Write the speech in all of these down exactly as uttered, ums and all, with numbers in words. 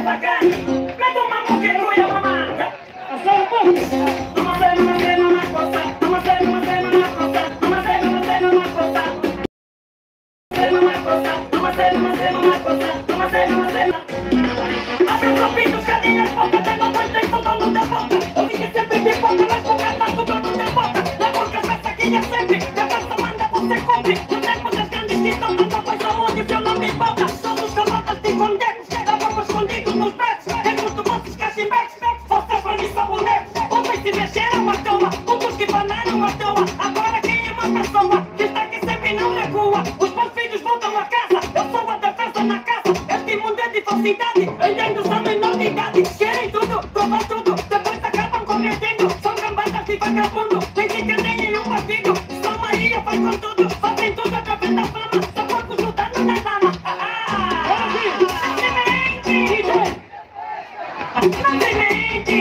devagarinho. Mete uma mão que cuia mamada. Só um pouco. Uma cena, uma cena, uma coisa. Uma cena, uma cena, uma coisa. Uma cena, uma cena, uma coisa. Uma cena, uma cena, uma cena, uma coisa. Uma cena, uma cena. Abre o copinho, carinha, boca, tem uma mãe, tem todo mundo da boca. Eu vi que sempre me boca, mas boca tá tudo no da boca. Na boca, essa saquinha sempre. Depois tu manda, você compre. No tempo das grandes que estão dando coisa onde eu não me boca. Todos os camadas de condecos, chega vamos escondidos nos becos. É muito bom se esquece becos. Você pra mim são bonecos. Ontem se mexeram à toa, outros que banaram à toa. Agora quem é uma pessoa que está aqui sempre não recua. Os meus filhos voltam a casa, eu sou a defesa na casa. Este mundo é de falsidade, entendo só menor de idade. Querem tudo, provam tudo, depois acabam cometendo. São gambadas de vagabundo, nem se entendem em um partido. São Maria faz com tudo, fazem tudo através da fama. São poucos lutando na lama. Ah, não tem mente.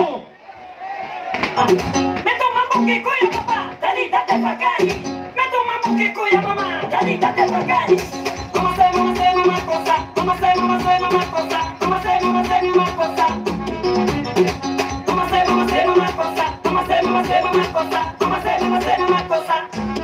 Meta uma mão que cuia, papá, dalita devagarinho. Meta uma mão que cuia, mamá, dalita devagarinho. Vamos ser, vamos ser uma coisa. Vamos ser, vamos ser uma coisa. Vamos ser, vamos ser uma coisa. Vamos ser, vamos ser uma coisa. Vamos ser, vamos ser uma coisa. Vamos ser, vamos ser uma coisa.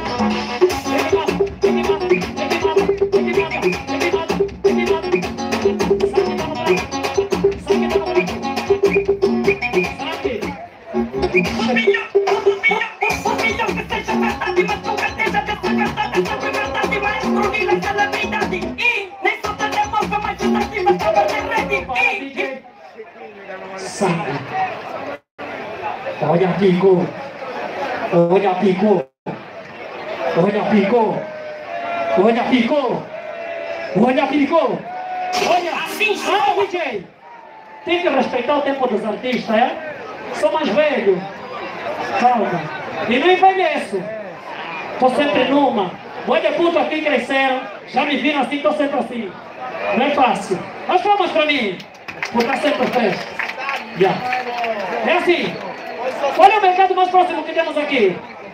Olha pico, olha pico, olha pico, olha pico, olha pico, olha assim, ah, D J, tem que respeitar o tempo dos artistas, é? Sou mais velho, calma, e não envelheço, tô sempre numa, olha puto aqui cresceram, já me viram assim, tô sempre assim, não é fácil, mas palmas pra mim, por estar sempre fresco, yeah. É assim. Olha o mercado mais próximo que temos aqui.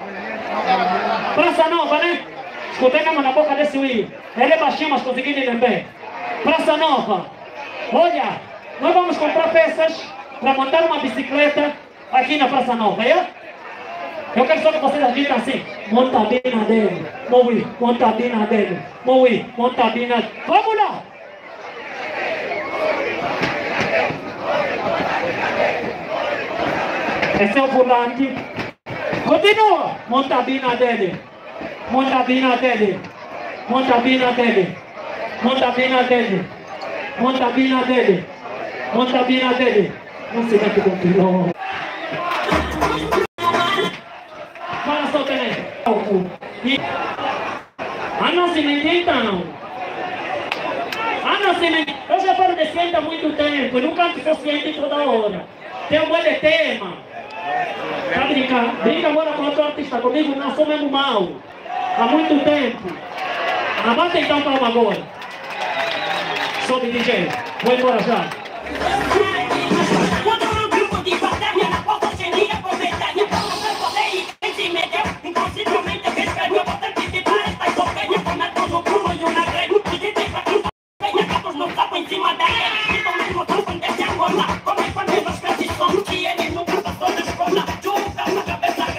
Praça Nova, né? Escutei mesmo na boca desse Will. Ele é baixinho, mas consegui lhe lembrar. Praça Nova. Olha, nós vamos comprar peças para montar uma bicicleta aqui na Praça Nova, é? Eu quero só que vocês ditam assim. Monta a bina dele. Moui, monta a bina dele. Moui, monta a bina dele. Vamos lá! Esse é o volante. Continua. Monta a bina dele. Monta a bina dele. Monta a bina dele. Monta a bina dele. Monta a bina dele. Monta a bina dele. Não sei que continua. Fala só também. A não se mentir então. A não se mentir. Eu já falo de ciência há muito tempo. Eu nunca sou ciente toda hora. Tem um bom de tema. Tá brincando? Brinca agora com outro artista, comigo não sou mesmo mal. Há muito tempo. Abata então palma agora. Sobe D J. Vou embora já.